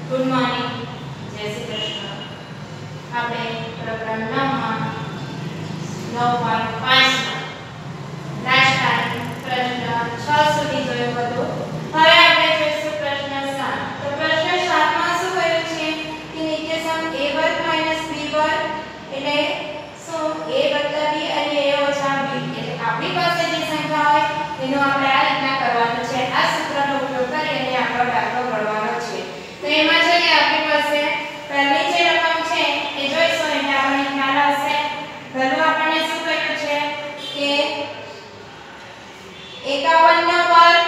Good morning, જય શ્રી કૃષ્ણ. આપણે પ્રકરણ 9 માં 9.5 માં લાસ્ટ ટાઈમ પ્રશ્ન 6 સુધી જોયું હતું. હવે આપણે જોઈશું પ્રશ્ન 7. તો પ્રશ્ન 7 માં શું કહ્યું છે કે નીચે સમ a વર્ગ માઈનસ b વર્ગ એટલે શું a વત્તા b અને a ઓછા b એટલે આપણી પાસે જે સંખ્યા હોય એનું આપણે આ રીતના કરવાનું છે. આ સૂત્રનો ઉપયોગ કરીને આપણો દાખલો ગણવાનો છે. તો એમાં જોઈએ આપણી પાસે પહેલી જે રકમ છે એ જોઈશું એટલે આપણને ખ્યાલ આવશે. પહેલું આપણને શું કહ્યું છે કે 51 નો વર્ગ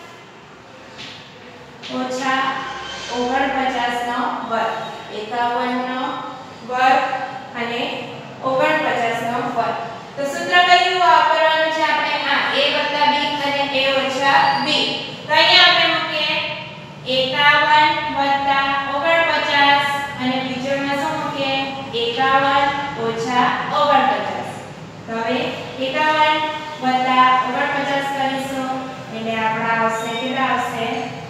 ઓછા 49 નો વર્ગ. 51 નો વર્ગ અને 49 નો વર્ગ. તો સૂત્ર કયું વાપરવાનું છે આપણે? આ a વત્તા b અને a ઓછા b. તો અહીંયા આપણે મૂકીએ 51 વત્તા 49 અને બીજોમાં શું મૂકીએ 51 ઓછા 49. તો હવે 51 વત્તા 49 કરીશું એટલે આપણા આવશે કેટલા આવશે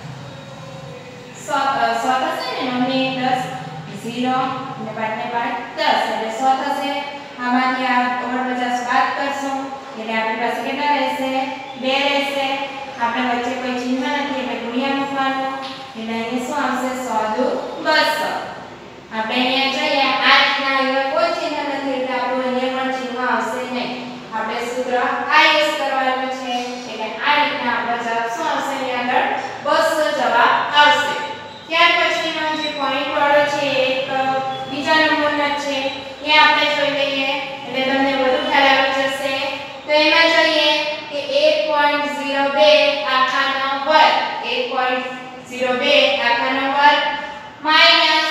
100 થશે ને 9 ને 10 0 અને 5 ને 5 10 એટલે 100 થશે. આમાંથી આ 49 બાદ કરશું એટલે આપણી પાસે કેટલા રહેશે 2 રહેશે. આપણે વચ્ચે કોઈ ચિહ્ન નથી એટલે ગુણ્યા મૂકવાનું એટલે અહીં શું આવશે 100 દુ 200. આપણે અહીંયા જોઈએ આ રીતના અહીંયા કોઈ ચિહ્ન નથી એટલે આપણું અહીંયા પણ ચિહ્ન આવશે નહીં. આપણે સૂત્ર આ યુઝ કરવાનું છે એટલે આ રીતના આપણો જવાબ શું આવશે? અહીંયા આગળ 200 જવાબ આવશે. ત્યાર પછીનો જે પોઈન્ટ વાળો છે એક બીજા નંબરનો છે એ આપણે જોઈ લઈએ એટલે તમને વધુ ખ્યાલ આવી જશે. તો એમાં જોઈએ કે 1.02 આખાનો વર્ગ 1.02 આખાનો વર્ગ માઈનસ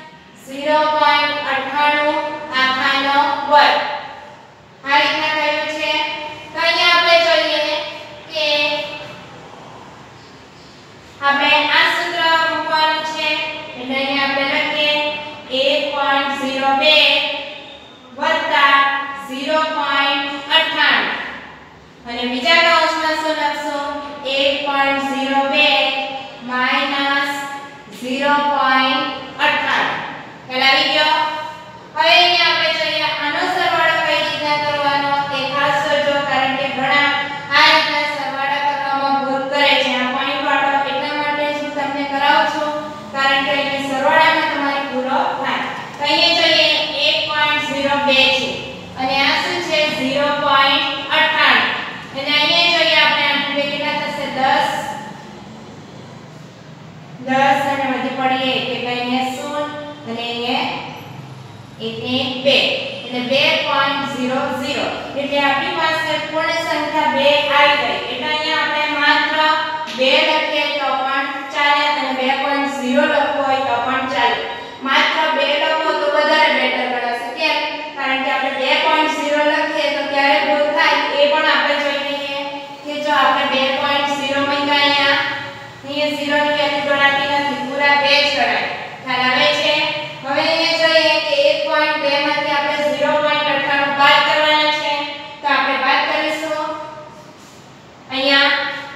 0.98 આખાનો વર્ગ. આ રીતના કયું છે. તો અહીંયા આપણે જોઈએ કે આપણે આ સૂત્ર મૂકવાનું છે એટલે અહીંયા આપણે લખીએ 1.02 વત્તા 0.98 અને બીજા કૌંસમાં શું લખશું 1.02 માઈનસ 0.98. ખ્યાલ આવી ગયો? હવે અહીંયા આપણે જોઈએ આનો સરવાળો કઈ રીતના કરવાનો તે ખાસ જોજો કારણ કે ઘણા આ રીતના સરવાળા કરવામાં ભૂલ કરે છે. આ પોઈન્ટ વાળો એટલા માટે જ હું તમને કરાવું છું કારણ કે અહીં સરવાળામાં તમારી ભૂલો થાય. તો અહીંયા જોઈએ 1.02 છે અને આ શું છે 0.98 અને અહીંયા જોઈએ આપણે આટલું કેટલા થશે 10 અને વધી પડીએ એટલે અહીંયા 0 અને અહીંયા 1 ને 2 એટલે 2.00 એટલે આપણી પાસે પૂર્ણ સંખ્યા 2 આવી ગઈ. એટલે અહીંયા આપણે માત્ર 2 લખીએ તો પણ ચાલે અને 2.0 લખવું હોય તો પણ ચાલે. માત્ર 2 લખો તો વધારે બેટર ગણાશે. કેમ? કારણ કે આપણે 2.0 લખીએ તો ક્યારે ભૂલ થાય એ પણ આપણે જોઈ લઈએ કે જો આપણે 2.0 મૂક્યા અહીંયા 0 ની વેલ્યુ ગણાતી નથી પૂરા 2 જ ગણાય. ખ્યાલ આવે છે? હવે અહીંયા જોઈએ કે 1.2 માંથી આપણે 0.98 બાદ કરવાના છે તો આપણે બાદ કરીશું. અહીંયા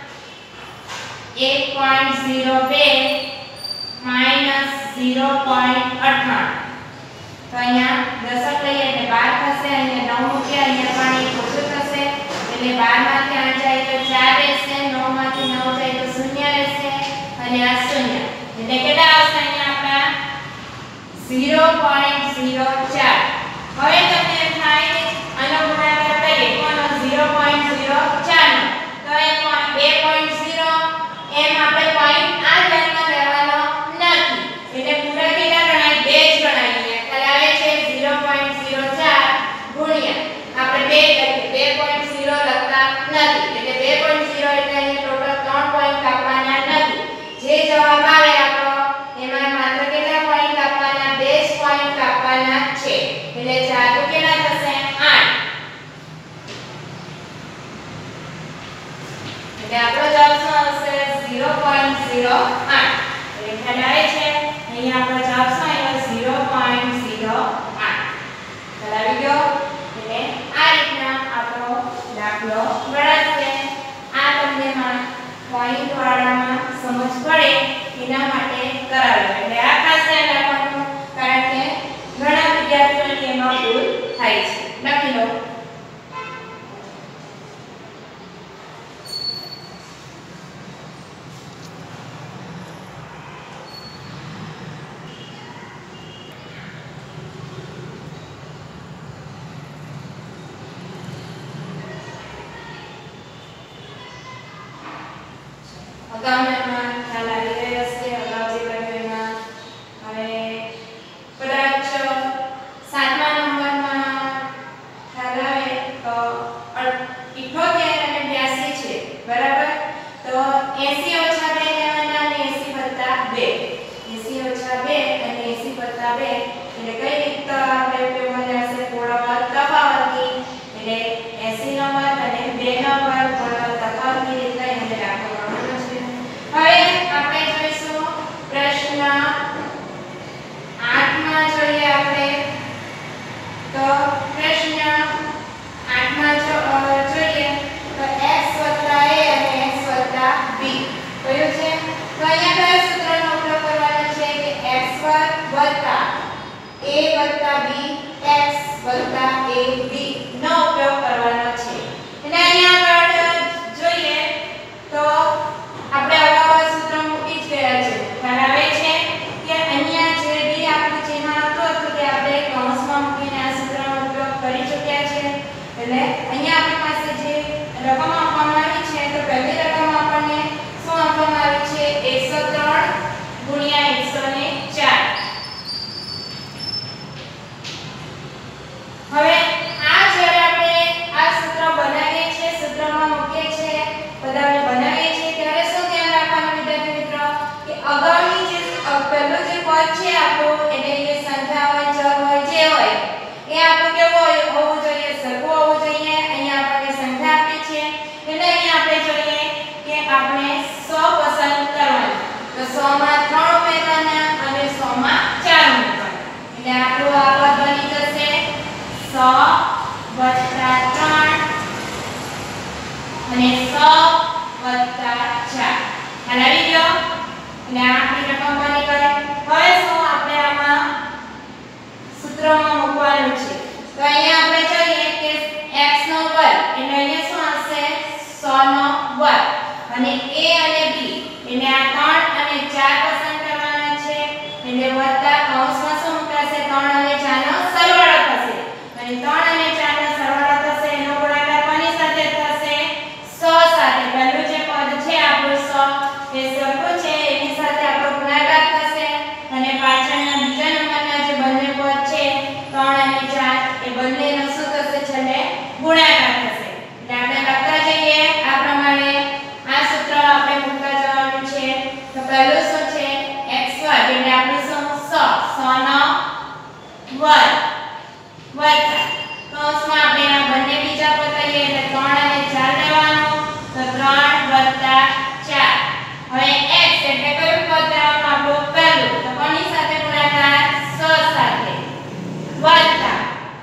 1.02 માઈનસ 0.98 તો અહીંયા દશક લઈએ એટલે 12 થશે. અહીંયા 9 મૂકીએ અહીંયા પણ એક ઓછું થશે એટલે 12 માંથી 8 જાય તો 4 રહેશે. 9 માંથી 9 જાય તો 0 રહેશે અને આ 0 એટલે કેટલા આવશે અહીંયા આપણા 0.04. હવે તમને એમ થાય કે આનો ગુણાકાર કરીએ કોનો 0.04 નો તો એ 2.0 એમ આપણે પોઈન્ટ આ ધ્યાનમાં લેવાનો નથી એટલે પૂરા કેટલા ગણાય 2 જ ગણાય. ખ્યાલ આવે છે? 0.04 ગુણ્યા આપણે 2 લખીએ 2.0 લખતા નથી એટલે 2.0 એટલે અહીંયા ટોટલ 3 પોઈન્ટ કાપવાના નથી. જે જવાબ આવે આપણો એમાં માત્ર કેટલા પોઈન્ટ કાપવાના 2 જ પોઈન્ટ કાપવાના છે એટલે 4 તો કેટલા થશે 8 એટલે આપણો જવાબ શું આવશે 0.08. એટલે ખ્યાલ આવે છે? અહીંયા આપણો જવાબ શું આવ્યો 0.08. ખ્યાલ આવી ગયો? એટલે આ રીતના આપણો દાખલો ગણાશે. આ તમને પોઈન્ટ વાળામાં સમજ પડે એના માટે કરાવેલો. એટલે આ ખાસ ધ્યાન રાખવાનું, કારણ કે ઘણા વિદ્યાર્થીઓની એમાં ભૂલ થાય છે. લખી લો. અગાઉનામાં ખ્યાલ આવી ગયો હશે. અગાઉ જે કર્યું એમાં હવે કદાચ 7મા નંબરમાં ખ્યાલ આવે તો 78 અને 82 છે, બરાબર? તો 80 ઓછા 2 લેવાના અને 80 + 2. 80 - 2 અને 80 + 2 એટલે કઈ રીત આપણે ઉપયોગમાં લેશે? પૂર્ણ તફાવતની. એટલે 80 નો વર્ગ અને 2 નો વર્ગ પૂર્ણ તફાવતની રીત લઈને દાખલો ગણવાનો છે. હવે આપણે જોઈશું પ્રશ્ન 8માં જોઈએ આપણે. તો પ્રશ્ન 8માં જોઈએ તો x + a અને x + b કયું છે? તો અહીંયા કયા સૂત્રનો ઉપયોગ કરવાનો છે કે x² + a + b x + ab નો ઉપયોગ કરવાનો છે. અને અહીંયા આગળ જોઈએ તો આપણે અગાઉ સૂત્ર મૂકી જ ગયા છે. ખ્યાલ આવે છે કે અહીંયા જે બી આપણું ચિહ્ન હતું તે આપણે કૌંસમાં મૂકીને આ સૂત્રનો ઉપયોગ કરી ચૂક્યા છે. એટલે અહીંયા આપણી પાસે જે રકમ આપવામાં આવી છે તો પહેલી રકમ આપણને શું આપવામાં આવી છે? 103 × 104. હવે આ જ્યારે આપણે આ સૂત્ર બનાવીએ છીએ, સૂત્રમાં મૂકીએ છીએ, બધાને બનાવીએ છીએ ત્યારે શું ધ્યાન રાખવાનું વિદ્યાર્થી મિત્રો કે અગાઉની જે પહેલું જે પદ છે આપણું, એટલે એ સંખ્યા હોય, ચલ હોય, જે હોય એ આપણું કેવું હોવું જોઈએ? સરખું હોવું જોઈએ. અહીંયા આપણને સંખ્યા આપી છે એટલે અહીંયા આપણે જોઈએ કે આપણે 100 પસંદ કરવાનું. તો 100 માં 3 ઉમેરવાના અને 100 માં 4 ઉમેરવાના. એટલે આપણું આ પદ બની જશે 100 + 3 અને 100 + 4. ખ્યાલ આવી ગયો? એટલે આ આપણી રકમ બની ગઈ. હવે શું આપણે આમાં સૂત્રમાં મૂકવાનું છે? તો અહીંયા આપણે જોઈએ કે x નો વર્ગ એટલે અહીંયા શું આવશે? 100 નો વર્ગ. અને a અને b એટલે આ 3 અને 4 પસંદ કરવાના છે. એટલે વત્તા કૌંસમાં શું મુકાશે? 3 અને 4 નો સરવાળો થશે. અને 3 અને 4 નો સરવાળો થશે એનો ગુણાકાર કોની સાથે થશે? 100 સાથે. પહેલું જે પદ છે આપણું 100 એ સરખું છે એની સાથે આપણો ગુણાકાર થશે. અને પાછળના બીજા નંબરના જે બંને પદ છે 3 અને 4 એ બંનેનો શું થશે? છેલ્લે ગુણાકાર થશે. એટલે આપણે લખતા જઈએ આ પ્રમાણે. આ સૂત્ર આપણે મૂકતા જવાનું છે. તો પહેલું શું છે? x² એટલે આપણું શું? 100 નો વર્ગ વત્તા કૌંસમાં આપણે આ બંને બીજા પદ લઈએ એટલે 3 અને 4 લેવાનું. તો 3 + 4. હવે x એટલે કયું પદ લેવાનું? આપણું પહેલું. તો કોની સાથે ગુણાકાર? 100 સાથે. વત્તા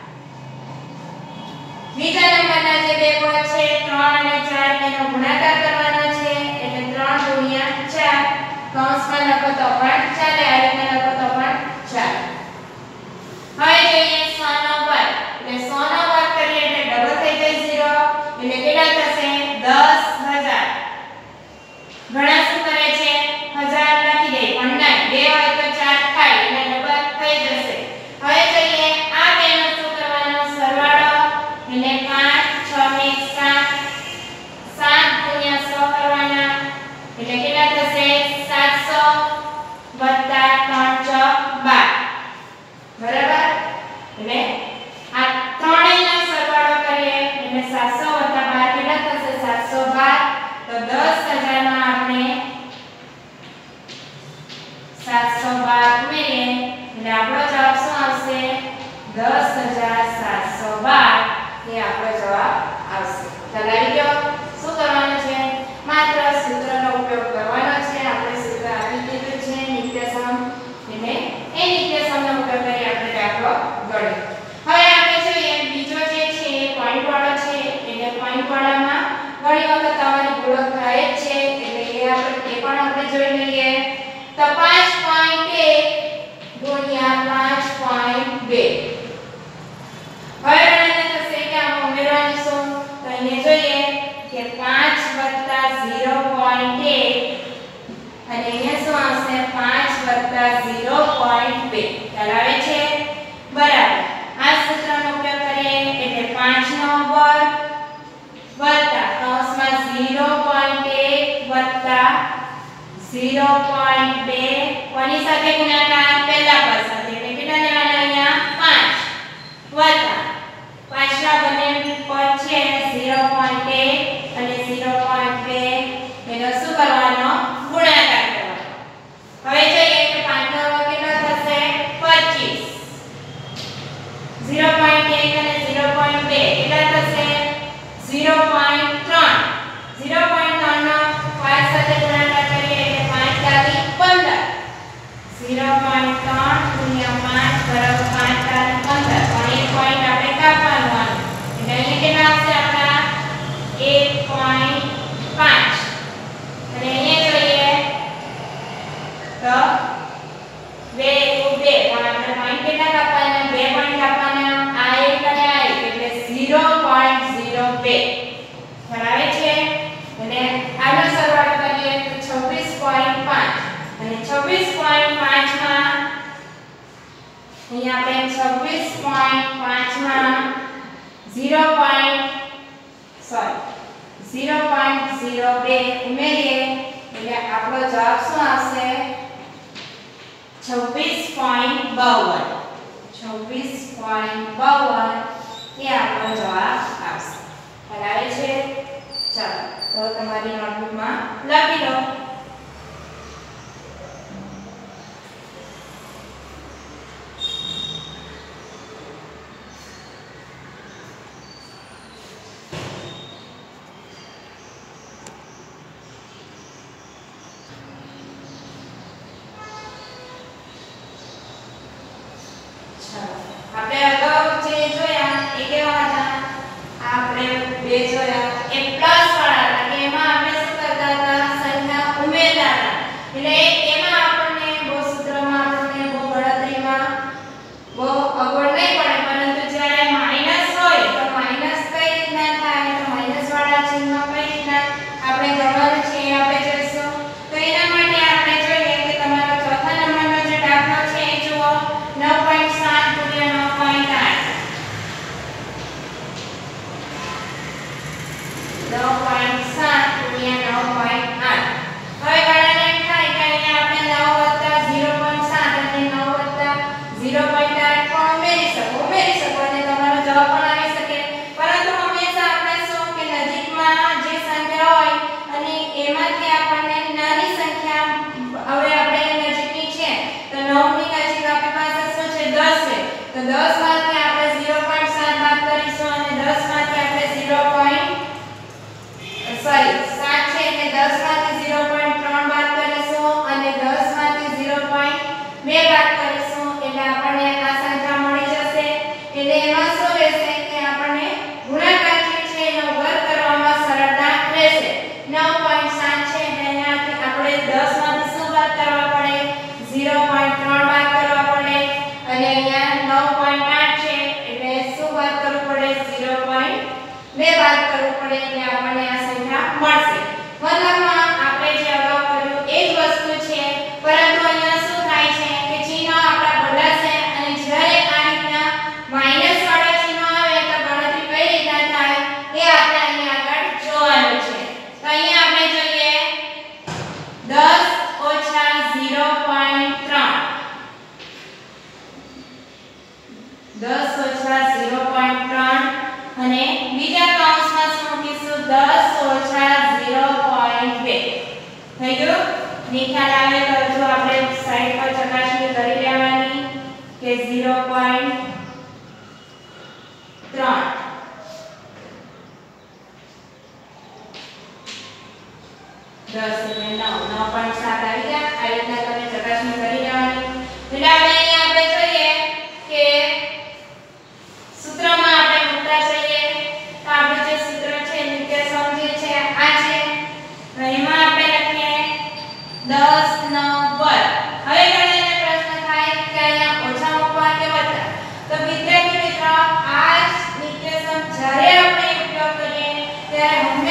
બીજા નંબરના જે બે પદ છે 3 અને 4 એનો ગુણાકાર કરવાનો છે. એટલે 3 × 4 કૌંસમાં લખો તો પણ ચાલે, આ રીતે લખો તો પણ ચાલે. હવે જોઈએ 100 નો વર્ગ. એટલે 100 નો વર્ગ કરીએ એટલે ડબલ થઈ જાય 0. એટલે કેટલા થશે? 10000. ઘણા શું કરે છે? 1000 લખી દે પણ નહીં, 2 હોય તો 4 થાય એટલે ડબલ થઈ જશે. હવે જોઈએ આ બેનો શું કરવાનો? સરવાળો. એટલે 5 6 ને 7 7 × 100 કરવાના. એટલે કેટલા થશે? 700 વત્તા 3 × 12. બરાબર? એટલે આ ત્રણેયનો સરવાળો કરીએ એટલે 700 + 12 કેટલા થશે? 712. તો 10000 માં આપણે 712 ઉમેરીએ એટલે આપણો જવાબ શું આવશે? 10712 એ આપણો જવાબ આવશે. ખ્યાલ આવી ગયો? શું કરવાનું છે? માત્ર સૂત્રનો ઉપયોગ કરવાનો છે. આપણે સૂત્ર આપી દીધું છે નિત્યસમ. એટલે એ નિત્યસમનો ઉપયોગ કરી આપણે દાખલો ગણ્યો. હવે આપણે જોઈએ બીજો જે છે એ પોઈન્ટ વાળો છે. એટલે પોઈન્ટ વાળામાં ઘણી વખત તમારી ભૂલો થાય જ છે. એટલે એ પણ આપણે જોઈ લઈએ. તપાસ 5.1 ગુણ્યા 5.2. હવે ગણતરી થશે કે આમાં ઉમેરવાનું શું? તો અહીંયા જોઈએ કે 5 + 0.1 અને અહીંયા શું આવશે? 5 + 0.2. ખ્યાલ આવે છે? બરાબર. આ સૂત્રનો ઉપયોગ કરીએ એટલે 5 નો વર્ગ વત્તા કૌંસમાં 0.1 + 0.2 કોની સાથે ગુણાકાર? પહેલા પદ સાથે. એટલે કેટલા લેવાના અહીંયા? 5 વત્તા પાછલા બંને પદ છે 0.1 અને 0.2 એનો શું કરવાનો? ગુણાકાર કરવાનો. હવે જોઈએ કે 5 નો વર્ગ કેટલો થશે? 25. 0.1 અને 0.2 કેટલા થશે? 0.3. 0.3 નો 5 સાથે ગુણાકાર કરીએ એટલે 5 તારી 15. 0.3 ગુણ્યા 5 બરાબર 5 તારી 15. પણ એક પોઈન્ટ આપણે કાપવાનું આનું. એટલે અહીંયા કેટલા આવશે આપણા? 1.5. અને અહીંયા જોઈએ તો 2 * 2 પણ આપણે પોઈન્ટ કેટલા કાપવાના? 2 પોઈન્ટ કાપવાના. આ એક અને આ એક એટલે 0.02. બરાબર છે? અને આનો સરવાળો કરીએ તો 26.5 અને 26.5 માં અહીંયા આપણે 26.5 માં 0.02 ઉમેરીએ એટલે આપણો જવાબ શું આવશે? 26.52. 26.52 એ આપણો જવાબ આવશે. બરાબર છે? ચાલો તો તમારી નોટબુકમાં લખી લો. આપણે અગાઉ જે જોયા એ કેવા હતા? આપણે બે જોયા એ પ્લસ વાળા હતા કે એમાં આપણે શું કરતા હતા? સંખ્યા ઉમેરતા હતા. એટલે એમાં આપણને બહુ સૂત્રમાં આપણને બહુ ગણતરીમાં બહુ અગવડ નહીં પડે. પરંતુ જ્યારે માઈનસ હોય તો માઈનસ કઈ રીતના થાય? તો માઈનસ વાળા ચિહ્ન કઈ રીતના આપણે ગણવાનું છે એ આપણે જોઈશું. તો એના માટે આપણે જોઈએ કે તમારો ચોથા નંબરનો જે દાખલો છે એ જુઓ. 9.7 ગુણ્યા 9.8. 9.7 ગુણ્યા 9.8. હવે ગણતરી એમ થાય કે અહીંયા આપણે 9 + 0.7 અને 9 + 0.8 પણ ઉમેરી શકો અને તમારો જવાબ પણ આવી શકે. પરંતુ હંમેશા આપણે શું કે નજીકમાં જે સંખ્યા હોય અને એમાંથી આપણને નાની સંખ્યા હવે આપણે નજીકની છે તો 9 ની નજીક આપણી પાસે શું છે? 10 છે. તો 10 માંથી આપણે 0.7 બાદ કરીશું અને 10 માંથી આપણે 7 છે એટલે 10 માંથી 0.3 બાદ કરીશું અને 10 માંથી 0.2 બાદ કરીશું એટલે આપણને આ સંખ્યા મળી જશે. એટલે એમાં શું રહેશે કે આપણને ગુણાકાર જે છે એનો વર્ગ કરવામાં સરળતા રહેશે. 9.7 છે એટલે અહીંયાથી આપણે 10 માંથી શું બાદ કરવા પડે? 0.3 બાદ કરવા પડે અને અહીંયા 9.8 છે એટલે શું બાદ કરવું પડે? 0.2 બાદ કરવું પડે એટલે આપણને આ સંખ્યા મળશે. મતલબમાં આપણે જે અગાઉ કર્યું એ જ વસ્તુ છે. પરંતુ અહીંયા શું થાય છે કે ચિહ્ન આપણા બદલાશે અને જ્યારે આ રીતના માઈનસ વાળા ચિહ્ન આવે તો ગણતરી કઈ રીતના થાય એ આપણે અહીંયા આગળ જોવાનું છે. તો અહીંયા આપણે જોઈએ 10 - 0.3. 10 - 0.3 અને બીજા કૌંસમાં શું મૂકીશું? 10 - 0.2. થઈ ગયું? નિખાલ આવે તો જો આપણે સાઈડ પર ચકાસણી કરી લેવાની કે 0.3 10 એટલે 9 9.7 આવી ગયા. આ રીતના તમે ચકાસણી કરી લેવાની. એટલે હવે અહીંયા આપણે જોઈએ કે સૂત્રમાં આપણે મૂકતા જઈએ તો આપણે જે સૂત્ર છે નિત્ય સમજે છે આ છે. તો એમાં આપણે લખીએ 10 નો વર્ગ. હવે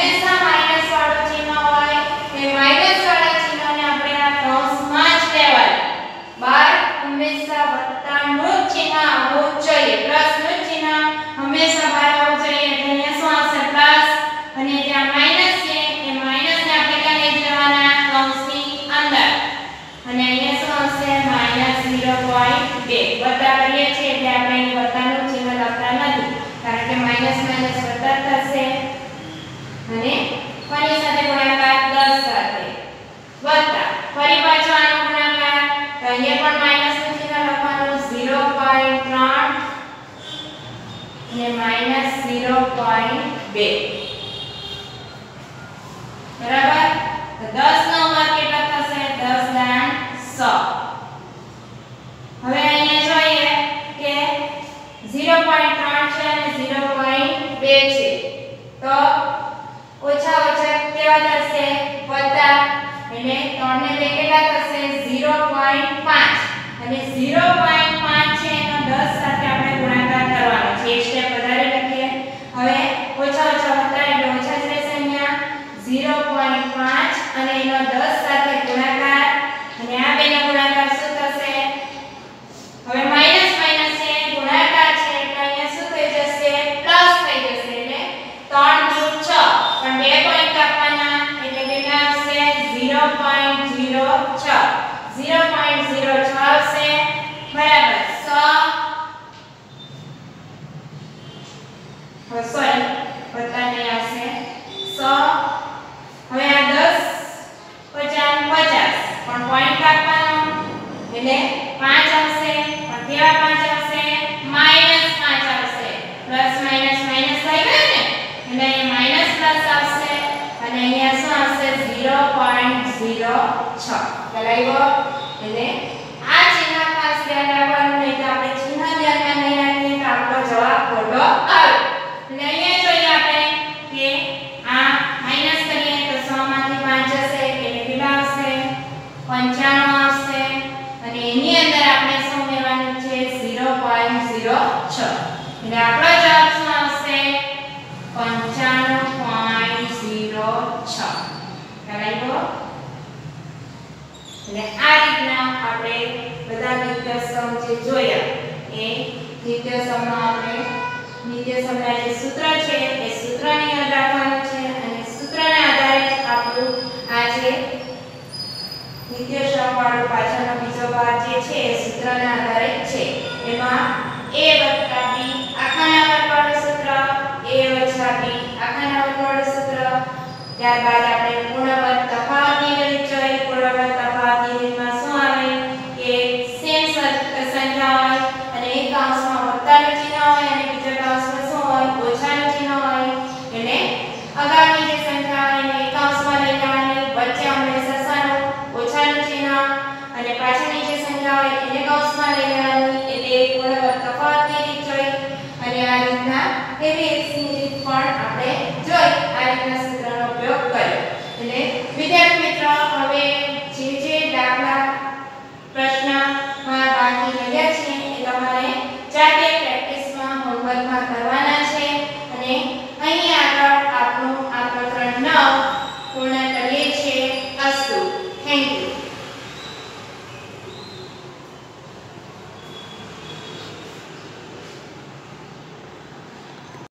હંમેશા માઈનસ વાળું ચિહ્ન હોય એ માઈનસ વાળા ચિહ્નને આપણે આ કૌંસમાં જ લેવાય. બહાર હંમેશા વત્તાનું જ ચિહ્ન આવવું જોઈએ, પ્લસનું જ ચિહ્ન હંમેશા બહાર આવવું જોઈએ. એટલે અહીંયા શું આવશે? પ્લસ. અને જ્યાં માઈનસ છે એ માઈનસને આપણે ક્યાં લઈ જવાના? કૌંસની અંદર. અને અહીંયા શું આવશે? -0.2. વત્તા કરીએ છીએ એટલે આપણે અહીં વત્તાનું ચિહ્ન લખતા નથી, કારણ કે માઈનસ માઈનસ વત્તા થશે. અને કોની સાથે ગુણાકાર? 10 સાથે. વત્તા ફરી પાછો આનો ગુણાકાર, તો અહીંયા પણ માઈનસનું ચિહ્ન લખવાનું. 0.3 અને -0.2. બરાબર? તો 10 નો વર્ગ કેટલો થશે? 10 દાન 100. હવે અહીંયા જોઈએ કે 0.3 છે અને 0.2 છે, તો ઓછા ઓછા કેવા થશે? વત્તા. એટલે 3 ને 2 કેટલા થશે? 0.5. અને 0.5 છે એનો 10 સાથે આપણે ગુણાકાર કરવાનો છે. એક સ્ટેપ વધારે લખીએ. હવે ઓછા ઓછા વત્તા એટલે ઓછા જ રહેશે અહીંયા. 0.5 અને એનો 10 સાથે ગુણાકાર, અને આ બેનો ગુણાકાર શું થશે? હવે માઈનસ માઈનસ છે, ગુણાકાર છે એટલે અહીંયા શું થઈ જશે? પ્લસ થઈ જશે. એટલે 3 દુ 6, પણ 2 પોઈન્ટ કાપવાના એટલે કેટલા આવશે? 0.06. 0.06 આવશે. બરાબર. 100. સોરી, વત્તા નહીં આવશે. 100. હવે આ 10 50 50, પણ પોઈન્ટ કાપવાનો એટલે 5 આવશે. પણ કેવા 5 આવશે? -5 આવશે. પ્લસ માઈનસ માઈનસ થઈ ગયું ને, એટલે અહીંયા માઈનસ પ્લસ આવશે. અને અહીંયા શું આવશે? 0.06. બરાબર? એટલે આ ચિહ્ન ખાસ ધ્યાન રાખવાનું, નહીં તો આપણે ચિહ્ન ધ્યાનમાં નહીં રાખીએ તો આપણો જવાબ ખોટો આવે. એટલે અહીંયા જોઈએ આપણે કે આ માઈનસ કરીએ તો 100 માંથી 5 જશે એટલે કેટલા આવશે? 95 આવશે. અને એની અંદર આપણે શું ઉમેરવાનું છે? 0.06. એટલે આપણો જવાબ શું આવશે? 95.06. બરાબર? એટલે આ રીતના આપણે બધા નિત્યસમ જે જોયા એ નિત્યસમનો આપણે નિત્યસમના જે સૂત્ર છે એ સૂત્રની યાદ રાખવાનું છે, અને સૂત્રના આધારે આપણું આ જે નિત્યસમ વાળો પાછળનો બીજો ભાગ જે છે એ સૂત્રના આધારે છે. એમાં a + b આખાના વર્ગવાળું સૂત્ર, a - b આખાના વર્ગવાળું સૂત્ર, ત્યારબાદ આપણે પૂર્ણ વર્ગ